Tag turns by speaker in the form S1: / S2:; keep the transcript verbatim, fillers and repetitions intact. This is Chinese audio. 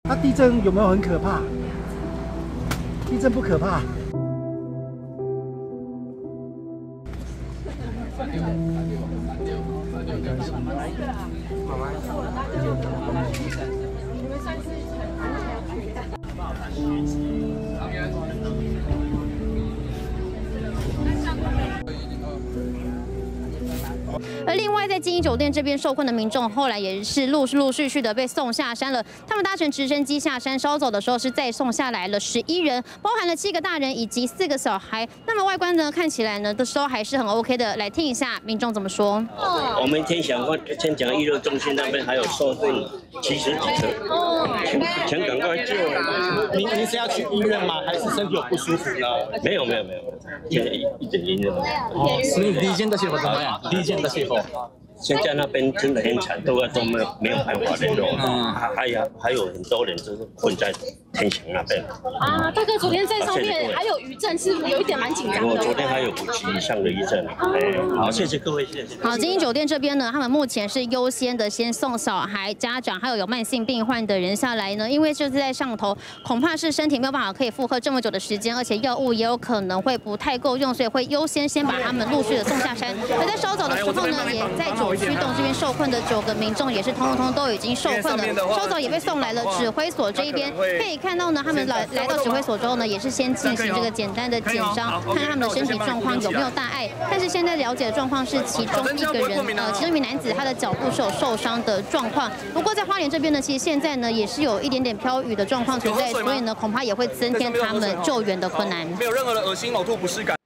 S1: 那地震有没有很可怕？地震不可怕。
S2: 而另外，在金怡酒店这边受困的民众，后来也是陆陆续续的被送下山了。他们搭乘直升机下山，稍走的时候是再送下来了十一人，包含了七个大人以及四个小孩。那么外观呢，看起来呢，的时候还是很 OK 的。来听一下民众怎么说。
S3: 我们天祥天祥娱乐中心那边还有受困七十几个，请请赶快救！
S4: 您您是要去医院吗？还是身体有不舒服呢？
S3: 没有没有没有，现在一一点点的。
S4: 哦，你第一件的血候怎么样？第一件的血候。
S3: 现在那边真的很惨，都要都没有没有办法联络。嗯，还还有还有很多人就是困在天祥那边。
S5: 啊，大哥，昨天在上面还有余震，是有一点蛮紧张的。
S3: 我昨天还有五级以上的余震。哎，好，谢谢各位，谢谢。
S2: 好，金怡酒店这边呢，他们目前是优先的先送小孩、家长，还有有慢性病患的人下来呢，因为就是在上头，恐怕是身体没有办法可以负荷这么久的时间，而且药物也有可能会不太够用，所以会优先先把他们陆续的送下山。而在稍早的时候呢，也在主驱动这边受困的九个民众也是通通都已经受困了，稍早也被送来了指挥所这一边。可以看到呢，他们来来到指挥所之后呢，也是先进行这个简单的检伤，看看他们的身体状况有没有大碍。但是现在了解的状况是，其中一个人呃，其中一名男子他的脚部是有受伤的状况。不过在花莲这边呢，其实现在呢也是有一点点飘雨的状况存在，所以呢恐怕也会增添他们救援的困难。
S6: 没有任何的恶心、呕吐、不适感。